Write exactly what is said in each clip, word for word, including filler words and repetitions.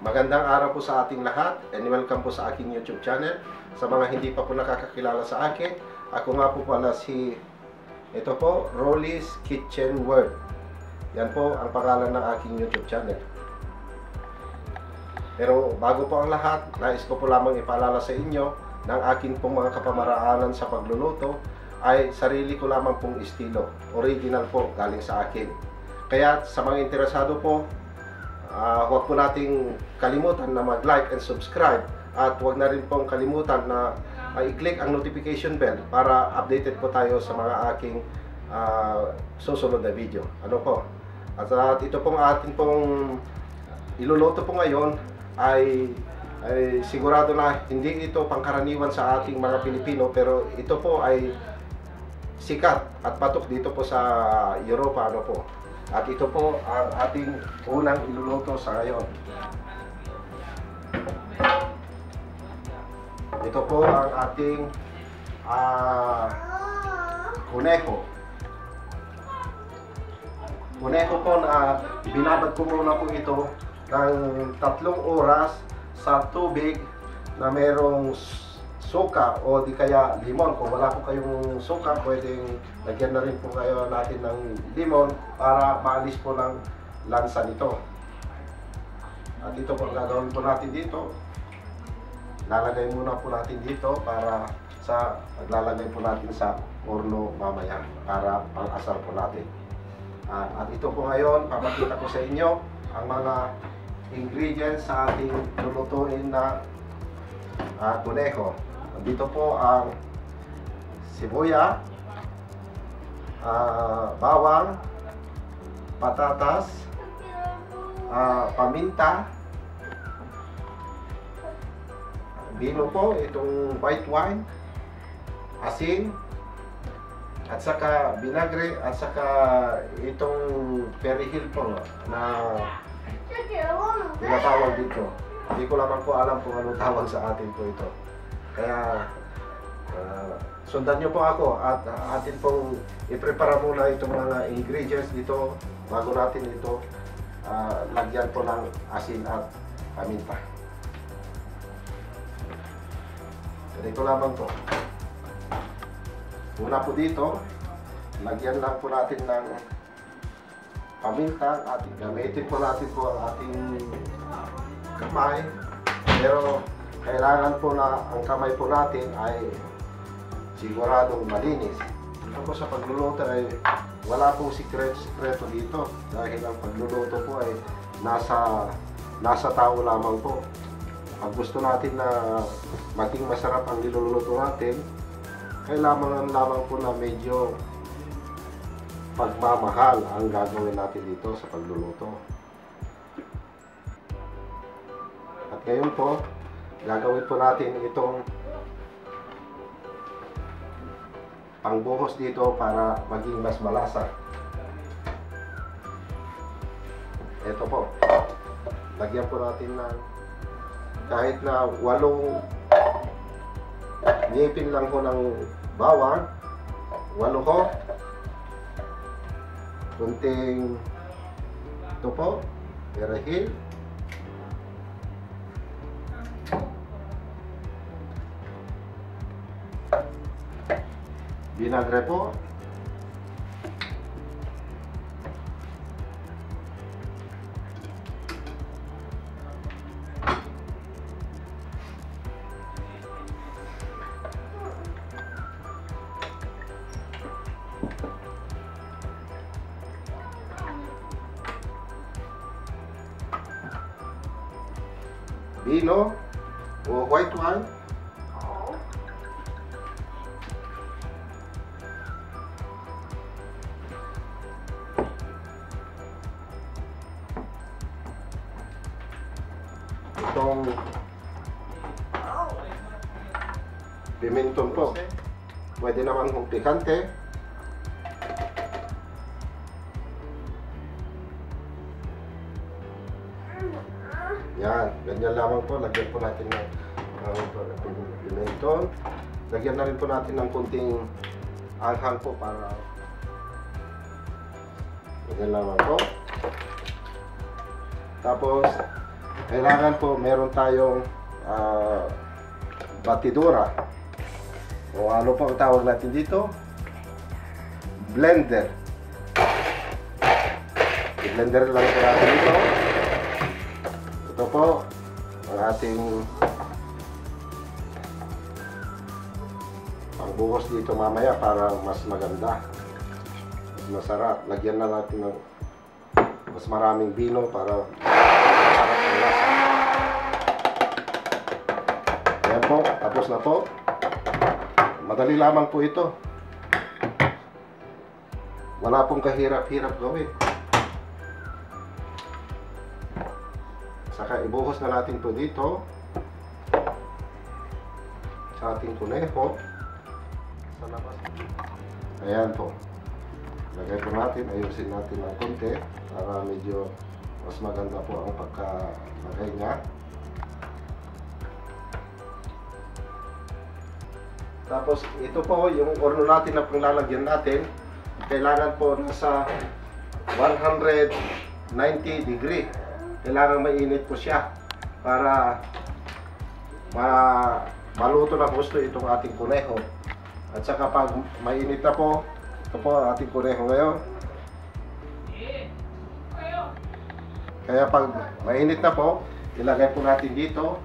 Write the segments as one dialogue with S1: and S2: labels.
S1: Magandang araw po sa ating lahat and welcome po sa aking YouTube channel. Sa mga hindi pa po nakakakilala sa akin, ako nga po pala si, ito po, Rolly's Kitchen World. Yan po ang pangalan ng aking YouTube channel. Pero bago po ang lahat, nais ko po lamang ipaalala sa inyo ng akin pong mga kapamaraanan sa pagluluto ay sarili ko lamang pong estilo. Original po, galing sa akin. Kaya sa mga interesado po, Uh, huwag po nating kalimutan na mag-like and subscribe at huwag na rin pong kalimutan na uh, i-click ang notification bell para updated po tayo sa mga aking uh, susunod na video. Ano po? At, at ito pong ating pong iluluto po ngayon ay, ay sigurado na hindi ito pangkaraniwan sa ating mga Pilipino, pero ito po ay sikat at patok dito po sa Europa. Ano po? At ito po ang ating unang iluluto sa ngayon. Ito po ang ating uh, kuneho. Kuneho po na binabad ko muna po ito ng tatlong oras sa tubig na merong suka o di kaya limon. Kung wala po kayong suka, pwedeng lagyan na rin po kayo natin ng limon para maalis po ng lansa nito. At ito po gagawin po natin dito. Lalagay muna po natin dito para sa maglalagay po natin sa orno mamaya para pang-asar po natin. Uh, at ito po ngayon, papakita ko sa inyo ang mga ingredients sa ating lulutuin na uh, kuneho. Dito po ang sibuya, uh, bawang, patatas, uh, paminta, vino po, itong white wine, asin, at saka vinagre, at saka itong perihil po na tinatawag dito. Hindi ko lamang po alam kung anong tawag sa atin po ito. Kaya uh, sundan nyo po ako at uh, atin pong i-prepare muna itong mga ingredients dito bago natin ito uh, lagyan po ng asin at paminta. Ganito lamang po. Una po dito, lagyan lang po natin ng paminta at gamitin po natin po ang ating kamay. Pero kailangan po na ang kamay po natin ay siguradong malinis. Ito po sa pagluluto ay wala pong sikreto dito dahil ang pagluluto po ay nasa nasa tao lamang po. Pag gusto natin na maging masarap ang niluluto natin, kailangan lamang po na medyo pagmamahal ang gagawin natin dito sa pagluluto. At ngayon po, gagawin po natin itong pangbuhos dito para maging mas malasa. Ito po. Lagyan po natin ng kahit na walong ngipin lang po ng bawang. Walo ko. Kunting ito po, perihil. Vinagre po. Vino o white wine. Itong pimenton po. Pwede naman kung pikante. Yan, ganyan lamang po. Lagyan po natin ng uh, pimenton. Lagyan na rin po natin ng kunting anghang po para ganyan lamang po. Tapos kailangan po meron tayong uh, batidora. O ano po ang tawag natin dito? Blender. I-blender lang po natin ito. Ito po ang ating pangbuhos dito mamaya para mas maganda, mas masarap. Lagyan na natin ng mas maraming vino para masarap ang lasa. Ayan po, tapos na po. Madali lamang po ito. Wala pong kahirap-hirap gawin. Saka ibuhos na natin po dito sa ating kuneho sa labas. Ayan po. Lagay po natin, ayusin natin ng konti para medyo mas maganda po ang pagkalagay niya. Tapos ito po yung orno natin na panglalagyan natin. Kailangan po nasa one hundred ninety degree. Kailangan mainit po siya para ma maluto na gusto itong ating kuneho. At saka pag mainit na po, ito po ang ating kuneho ngayon. Kaya pag mainit na po, ilagay po natin dito.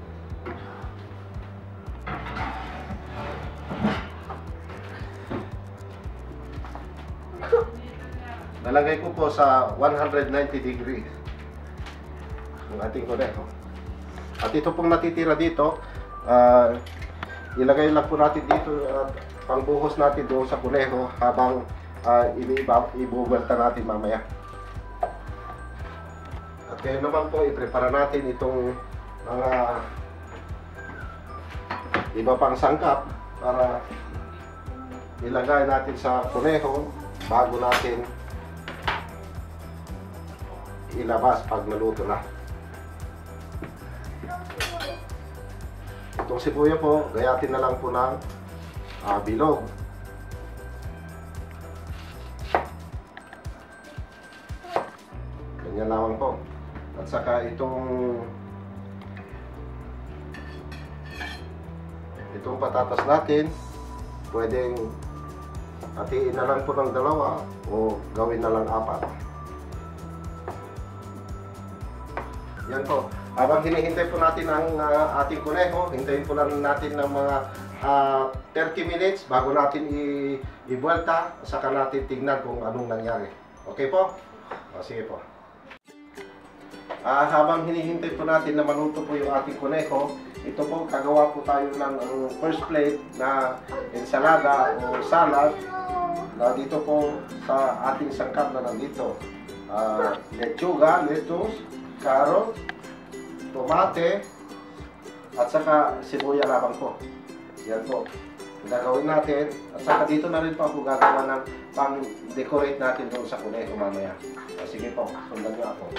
S1: Nalagay ko po sa one hundred ninety degree ang ating kuneho. At ito pong natitira dito, uh, ilagay lang po natin dito at uh, pangbuhos natin doon sa kuneho habang uh, ibubuelta natin mamaya. At ngayon naman po, iprepara natin itong mga iba pang sangkap para ilagay natin sa kuneho bago natin ilabas pag naluto na. Itong sibuya po, gayatin na lang po ng uh, bilog. Ganyan lamang po. At saka itong itong patatas natin, pwedeng hatiin na lang po ng dalawa o gawin na lang apat. Yan po. Habang hinihintay po natin ang uh, ating kuneho, hintayin po lang natin ng mga uh, thirty minutes bago natin i-ibuelta. Saka natin tignan kung anong nangyari. Okay po? O, sige po. Uh, habang hinihintay po natin na maluto po yung ating kuneho, ito po, kagawa po tayo ng uh, first plate na ensalada o salad na dito po sa ating sangkap na nandito. Uh, lechuga, lettuce, carrot, tomate, at saka sibuya lamang po. Yan po. Gagawin natin. At saka dito na rin po ako gagawa ng pang-decorate natin doon sa kuneho mamaya. O, sige po, sundan nyo ako.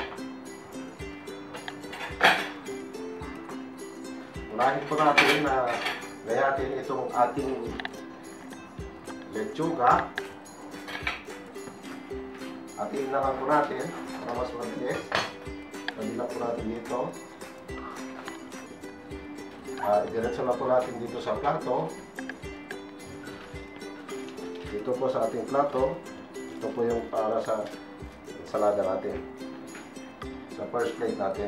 S1: Unahin po natin na gayatin itong ating lechuga. Atiin na lang po natin para mas mabilis. Pagila po natin dito. Uh, diretso na po natin dito sa plato. Dito po sa ating plato. Ito po yung para sa ensalada natin. Sa first plate natin.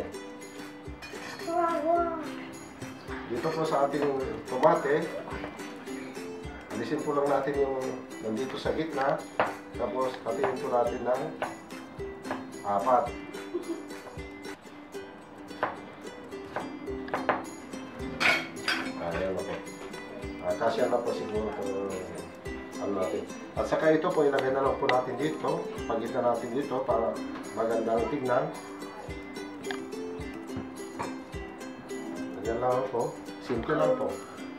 S1: Dito po sa ating tomate. Alisin po lang natin yung nandito sa gitna. Tapos hatiin po natin ng apat. Ayan na po. Uh, kasya na po siguro po ano natin. At saka ito po, ilagay na lang po natin dito. Pagitan natin dito para maganda ang tignan. Ayan lang po. Simple lang po.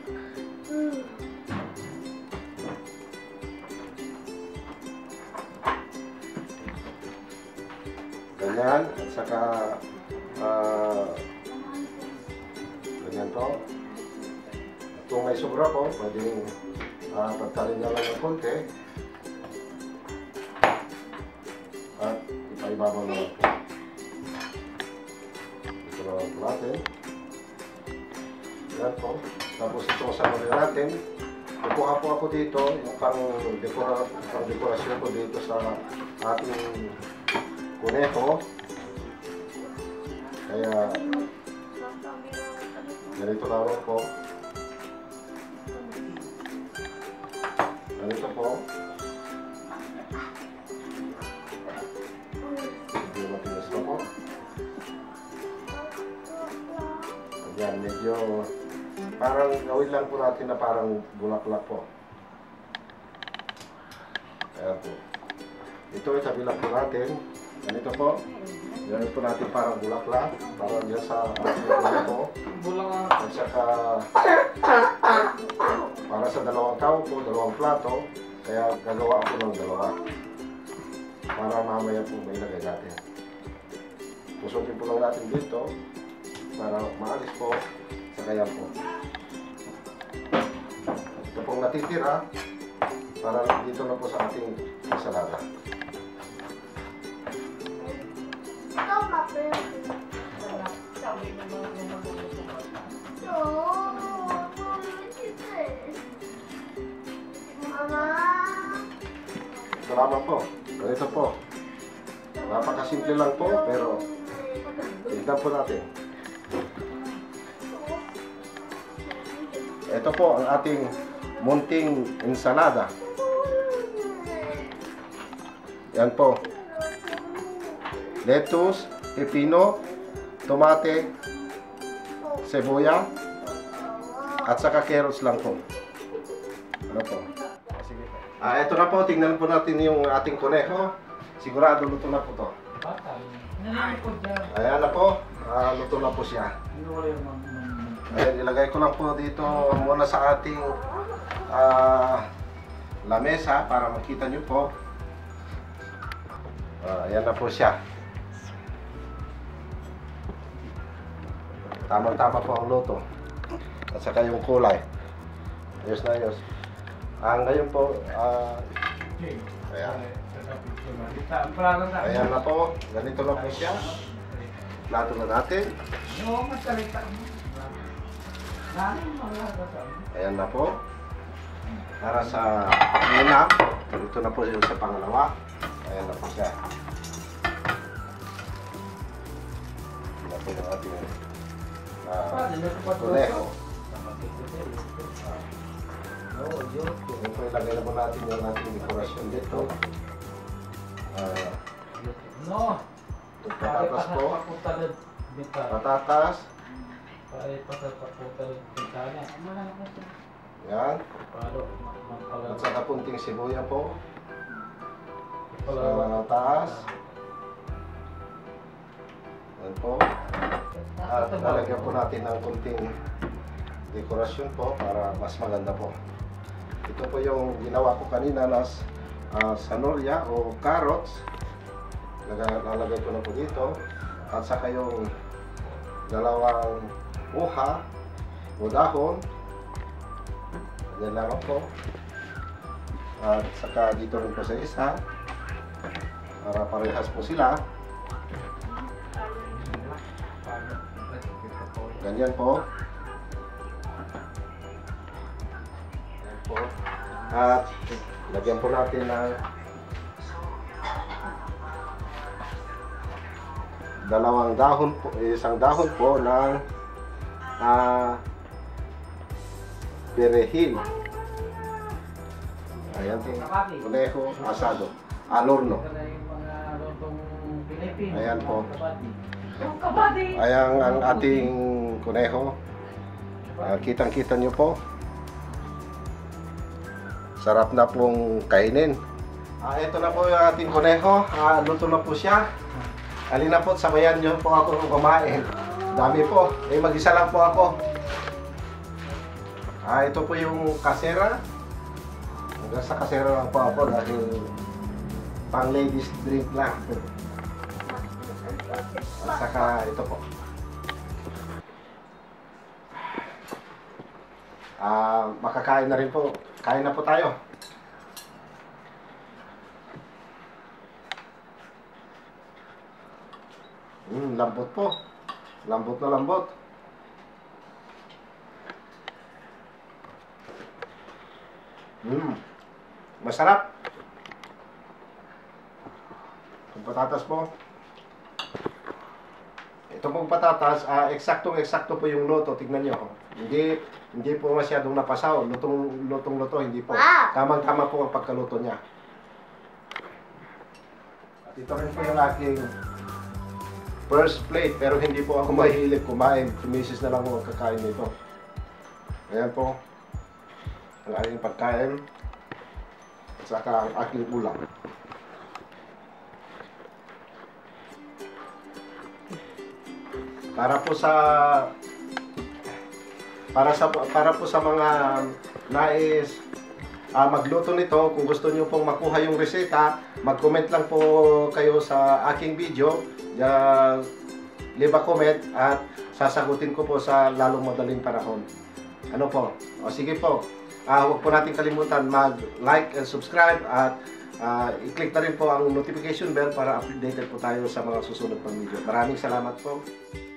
S1: Ganyan. At saka uh, ganyan po. Kung may sobra po, pwedeng uh, pagtalin na lang ng konti at ipaibabaw na lang po. Ito na natin. Yan po. Tapos itong sanolya natin. Kukuha po ako dito yung pang, dekora, pang dekorasyon ko dito sa ating kuneho. Kaya ganito lang po. Ganito po. Medyo matigas na po. Ayan, medyo parang gawin lang po natin na parang bulaklak po. Ayan po. Ito itabi lang po natin. Ganito po. Gawin po natin parang bulaklak. Parang yan sa ating po. At saka para sa dalawang tao po, dalawang plato. Kaya gagawa ako ng dalawa. Para mamaya po may lagay natin. Pusutin po lang natin dito. Para maalis po. Saka yan po. Ito pong natitira. Para dito na po sa ating ensalada. Ito lamang po. Ganito po. Napakasimple lang po, pero tignan po natin. Ito po ang ating munting ensalada. Yan po. Lettuce, pepino, tomate, sebuya, at saka carrots lang po. Ano po? Sige po. Ah, ito na po. Tingnan po natin yung ating kuneho. Sigurado luto na po to. Ayan na po. Ah, luto na po siya. Ayan, ilagay ko lang po dito muna sa ating ah, lamesa para makita nyo po. Ah, ayan na po siya. Tamang-tama po ang luto. At saka yung kulay. Ayos na ayos. Ah, ngayon po, ah, ayan. Ayan na po. Ganito na po siya. Plato na natin. Ayan na po. Para sa una, ito na po yung sa pangalawa. Ayan na po siya. Ayan na po yung ating Uh, kuneho. Ito po ilagay na po natin yung ating dekorasyon dito. Uh, patatas po. Patatas. Yan. At saka punting sibuya po. Sa taas. Yan po. At lalagyan po natin ng kunting dekorasyon po para mas maganda po. Ito po yung ginawa ko kanina na uh, sanolya o carrots. Lalagay ko na po dito. At saka yung dalawang uha o dahon. Yan lang po. At saka dito rin po sa isa. Para parehas po sila. Ganyan po. Ganyan po. At lagyan po natin ng dalawang dahon po, isang dahon po ng uh, perejil. Ayan po. Kuneho asado. Alorno. Ayan po. Ayan ang ating kuneho. Uh, kitang-kita nyo po. Sarap na pong kainin. Uh, ito na po yung ating kuneho. Uh, luto na po siya. Halina po, sabayan nyo po ako kumain. Dami po. Eh, mag-isa lang po ako. Uh, ito po yung kasera. Hanggang sa kasera lang po ako dahil pang ladies drink lang. At saka ito po. Ah, uh, makakain na rin po. Kain na po tayo. Hmm, lambot po. Lambot na lambot. Mm. Masarap. Yung patatas po. Ito pong patatas, ah, eksaktong-eksakto po yung luto. Tignan nyo. Hindi, hindi po masyadong napasaw. Lutong, lutong luto, hindi po.
S2: Wow.
S1: Tamang-tama po ang pagkaluto niya. At ito rin po yung aking first plate. Pero hindi po ako mahilig kumain. Tumisis na lang po ang kakain nito. Ayan po. Ang aking pagkain. At saka ang aking ulam. Para po sa para sa para po sa mga nais uh, magluto nito, kung gusto niyo pong makuha yung reseta, mag-comment lang po kayo sa aking video, uh, leave a comment at sasagutin ko po sa lalong madaling panahon. Ano po? O sige po. Uh, huwag po natin kalimutan mag-like and subscribe at uh, i-click na rin po ang notification bell para updated po tayo sa mga susunod pang video. Maraming salamat po.